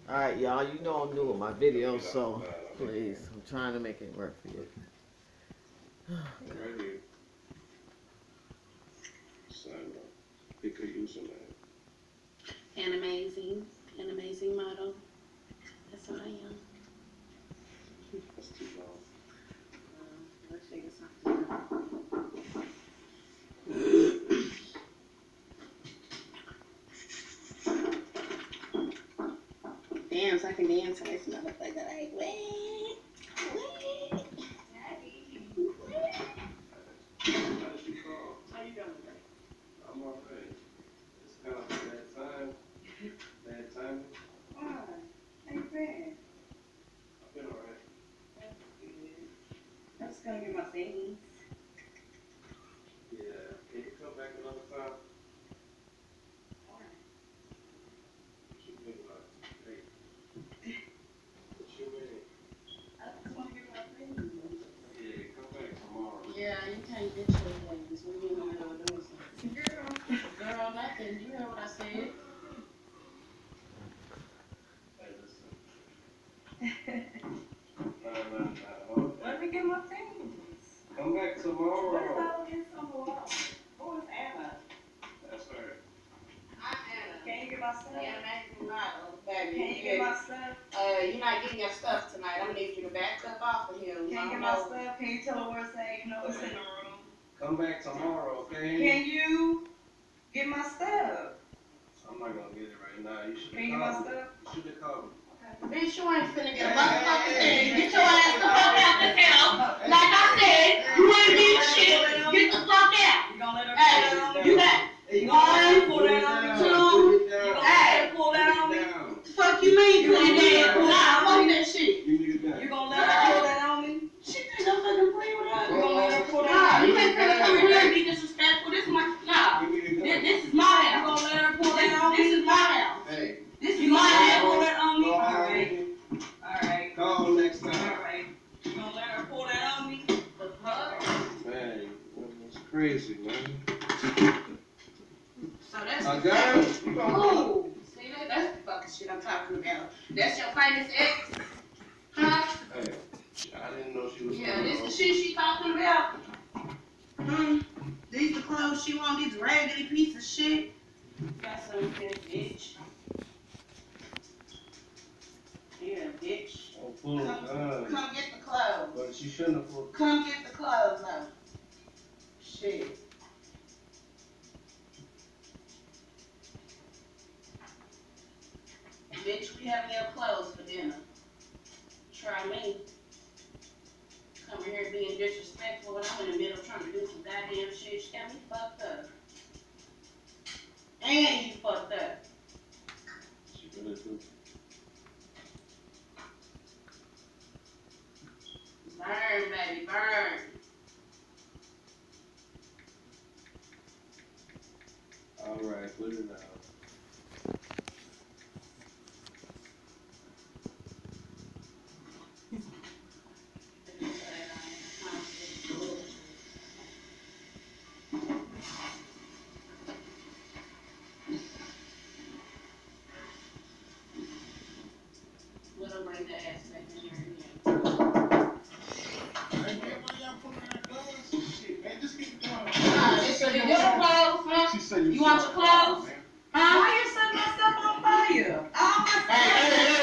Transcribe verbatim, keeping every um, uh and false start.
Alright, y'all, you know I'm new with my videos, so please, I'm trying to make it work for you. Right here. Sign up. Pick a username. An amazing, an amazing model. That's what I am. That's too long. Um, let's figure something out. Damn, so I can dance on this motherfucker like, wait, wait, wait. How did you call? How you doing today? I'm alright. It's kind of a bad time. Bad timing. Why? How you been? I've been alright. That's good. I'm just gonna get my things. Yeah. Can you come back another time? Why? What you mean by hey? What you mean? I just wanna get my things. Yeah, come back tomorrow. Yeah, you can't get your things when you're in the middle of doing something. Girl, girl, nothing. You heard what I said. Hey, listen. Nah, nah, nah. Hold Let that. me get my things. Come back What is tomorrow. all this on the wall? Who is Anna? That's her. I'm Anna. Can you get my stuff? Yeah, amazing model, baby. Can you get my stuff? Uh, you're not getting your stuff tonight. I'm gonna need you to back up off of here. Can you I get don't my know. stuff? Can you tell her where it's at? You know it's in the room. Come back tomorrow, okay? Can you get my stuff? I'm not gonna get it right now. You should Can you have get my called me. stuff? You should have called me. Bitch, you ain't finna get a motherfucking thing. Get your ass the fuck out the hell. Like I said, you ain't getting shit. Get the fuck out. You gonna let her Hey, pull that on me? you got You gonna let her pull that on me? two. You gonna let her pull that on me? What the fuck you mean, clean that? Nah, fuck that shit. You niggas down. You gonna let her pull that on me? She think I'm fucking playing with her. You gonna let her pull Nah, that on you me? ain't finna come in here and be disrespectful. This is my, nah. You niggas This, down. this is my You house. gonna let her pull This, that on this me? is my house. Hey, This is You my gonna let her house. pull that on me? go home. Alright, alright, Call next time. alright. You gonna let her pull that on me? The fuck? Man, that's crazy, man. So that's I the got fact. it. You gonna Ooh, see that? That's the fucking shit I'm talking about. That's your famous ex? Huh? Hey, I didn't know she was Yeah, coming this the home. shit she talking about? Hmm? These the clothes she want, these raggedy piece of shit? Got some here, bitch. Yeah, bitch. Oh, pull Come, gun. come get the clothes. But she shouldn't have pulled. Come get the clothes though. Shit. Bitch, we having your clothes for dinner. Try me. Coming here being disrespectful when I'm in the middle trying to do some goddamn shit. She got me fucked up. And you fucked up. She really do. Burn, baby, burn. All right, put it out. Little bring that ass back in here again. Shit, man, just keep going. Nah, this your your clothes, huh? She said You want your clothes? Huh? Why you setting my stuff on fire? All my Hey, stuff. hey, hey,